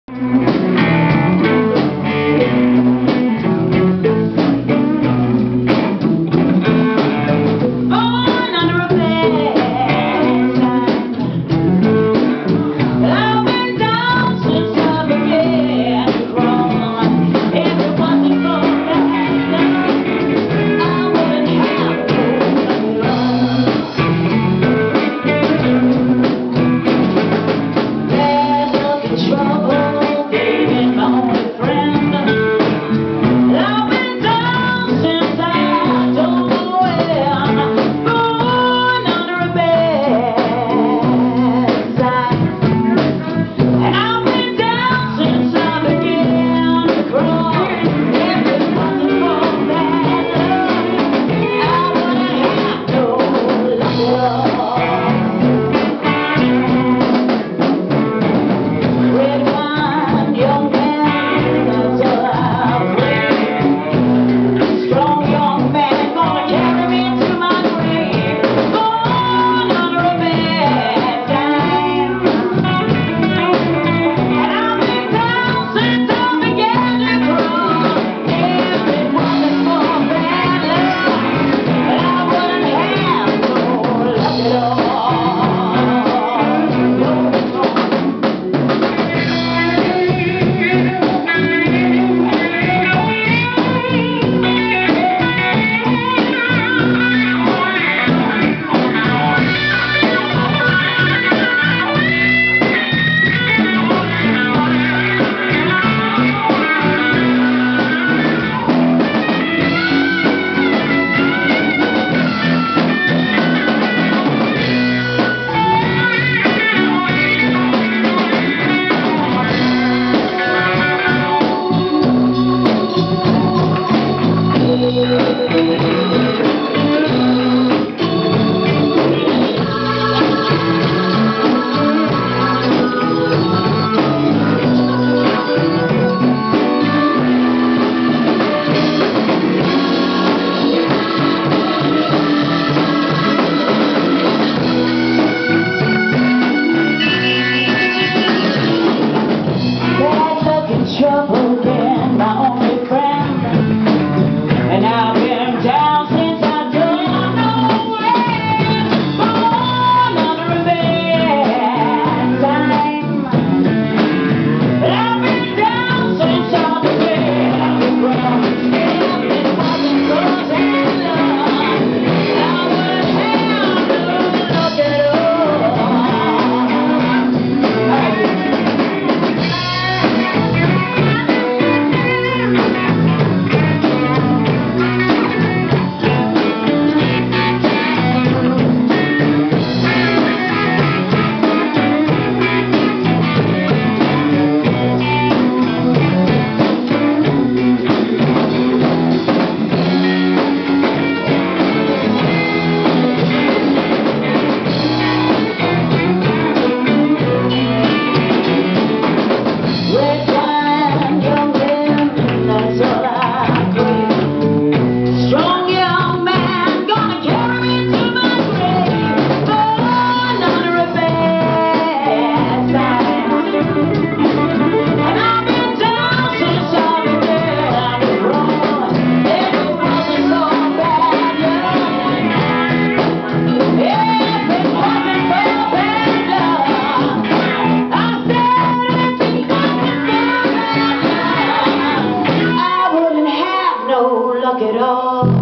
Trouble again, my only friend, and I've been down since I don't know when. Born under a bad time, but I've been down since I began to grow. If it wasn't cause I love, I wouldn't have to look at all. Luck at all.